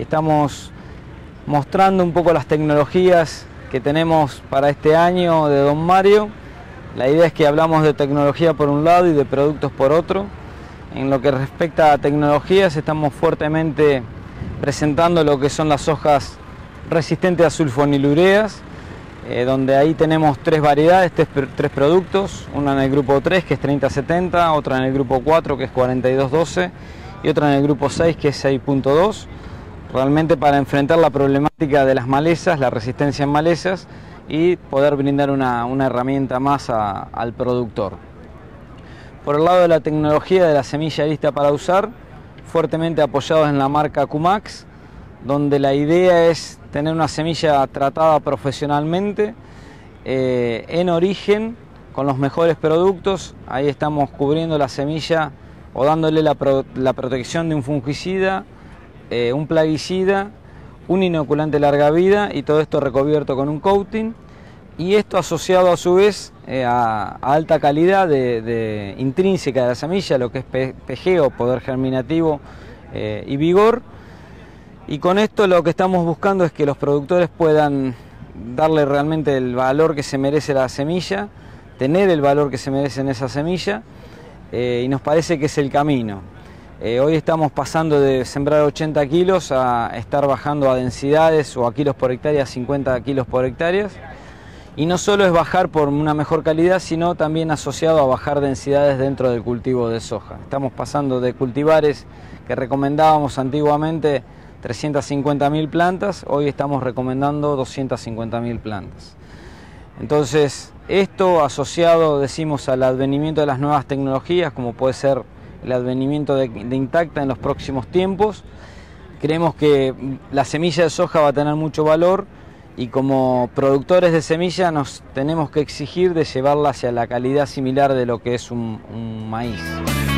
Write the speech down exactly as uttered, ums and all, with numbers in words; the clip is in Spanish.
estamos mostrando un poco las tecnologías que tenemos para este año de Don Mario. La idea es que hablamos de tecnología por un lado y de productos por otro. En lo que respecta a tecnologías, estamos fuertemente presentando lo que son las hojas resistentes a sulfonilureas, eh, donde ahí tenemos tres variedades, tres, tres productos, una en el grupo tres que es treinta setenta, otra en el grupo cuatro que es cuarenta y dos doce y otra en el grupo seis que es seis punto dos, realmente para enfrentar la problemática de las malezas, la resistencia en malezas y poder brindar una, una herramienta más a, al productor. Por el lado de la tecnología de la semilla lista para usar, fuertemente apoyados en la marca Cumax, donde la idea es tener una semilla tratada profesionalmente, eh, en origen, con los mejores productos. Ahí estamos cubriendo la semilla o dándole la, pro, la protección de un fungicida, eh, un plaguicida, un inoculante larga vida y todo esto recubierto con un coating. Y esto asociado a su vez eh, a, a alta calidad de, de, intrínseca de la semilla, lo que es pe, pejeo, poder germinativo eh, y vigor. Y con esto lo que estamos buscando es que los productores puedan darle realmente el valor que se merece la semilla, tener el valor que se merece en esa semilla, eh, y nos parece que es el camino. Eh, hoy estamos pasando de sembrar ochenta kilos a estar bajando a densidades o a kilos por hectárea, cincuenta kilos por hectárea. Y no solo es bajar por una mejor calidad, sino también asociado a bajar densidades dentro del cultivo de soja. Estamos pasando de cultivares que recomendábamos antiguamente trescientas cincuenta mil plantas, hoy estamos recomendando doscientas cincuenta mil plantas. Entonces, esto asociado, decimos, al advenimiento de las nuevas tecnologías, como puede ser el advenimiento de, de Intacta en los próximos tiempos, creemos que la semilla de soja va a tener mucho valor y como productores de semilla nos tenemos que exigir de llevarla hacia la calidad similar de lo que es un, un maíz.